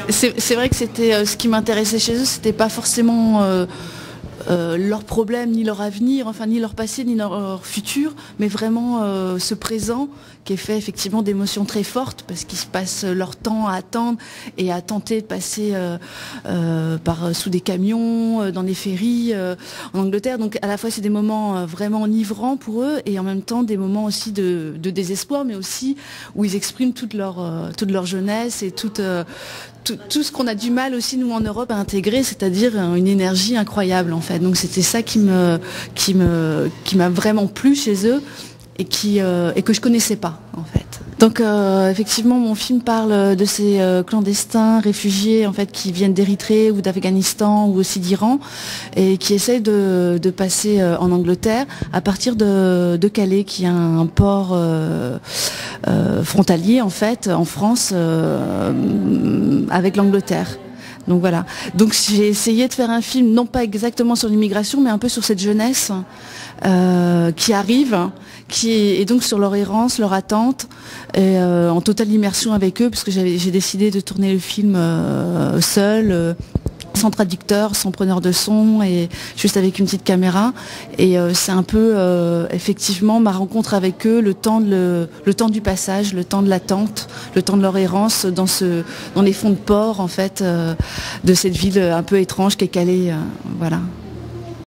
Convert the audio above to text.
c'est vrai que c'était ce qui m'intéressait chez eux, c'était pas forcément leurs problèmes, ni leur avenir, enfin ni leur passé, ni leur futur, mais vraiment ce présent qui est fait effectivement d'émotions très fortes parce qu'ils se passent leur temps à attendre et à tenter de passer sous des camions, dans des ferries en Angleterre. Donc à la fois c'est des moments vraiment enivrants pour eux et en même temps des moments aussi de désespoir, mais aussi où ils expriment toute leur jeunesse et tout ce qu'on a du mal aussi nous en Europe à intégrer, c'est-à-dire une énergie incroyable en fait. Donc c'était ça qui m'a vraiment plu chez eux et que je connaissais pas en fait. Donc effectivement mon film parle de ces clandestins réfugiés en fait qui viennent d'Érythrée ou d'Afghanistan ou aussi d'Iran et qui essayent de passer en Angleterre à partir de Calais qui est un port frontalier en fait en France avec l'Angleterre. Donc voilà. Donc j'ai essayé de faire un film non pas exactement sur l'immigration mais un peu sur cette jeunesse qui arrive, et donc sur leur errance, leur attente, et en totale immersion avec eux, parce que j'ai décidé de tourner le film seul, sans traducteur, sans preneur de son, et juste avec une petite caméra. Et c'est un peu effectivement ma rencontre avec eux, le temps du passage, le temps de l'attente, le temps de leur errance dans les fonds de port en fait de cette ville un peu étrange qu'est Calais, voilà.